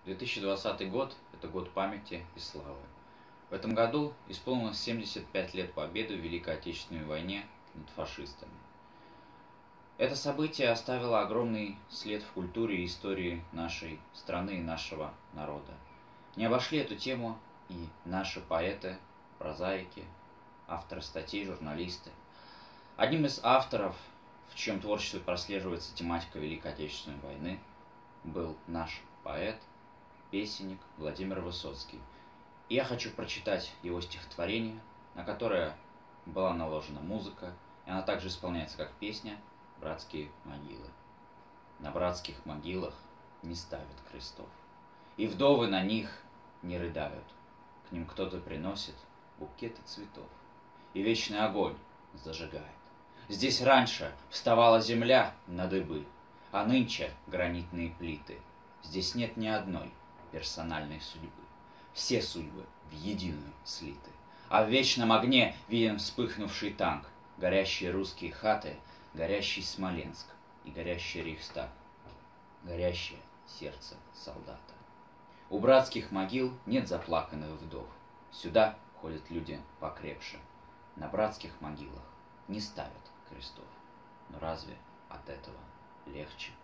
2020 год – это год памяти и славы. В этом году исполнилось 75 лет победы в Великой Отечественной войне над фашистами. Это событие оставило огромный след в культуре и истории нашей страны и нашего народа. Не обошли эту тему и наши поэты, прозаики, авторы статей, журналисты. Одним из авторов, в чьем творчестве прослеживается тематика Великой Отечественной войны, был наш поэт, песенник Владимир Высоцкий. И я хочу прочитать его стихотворение, на которое была наложена музыка, и она также исполняется как песня «Братские могилы». На братских могилах не ставят крестов, и вдовы на них не рыдают. К ним кто-то приносит букеты цветов, и вечный огонь зажигает. Здесь раньше вставала земля на дыбы, а нынче гранитные плиты. Здесь нет ни одной персональной судьбы. Все судьбы в единую слиты. А в вечном огне виден вспыхнувший танк, горящие русские хаты, горящий Смоленск и горящий Рейхстаг, горящее сердце солдата. У братских могил нет заплаканных вдов. Сюда ходят люди покрепше. На братских могилах не ставят крестов. Но разве от этого легче?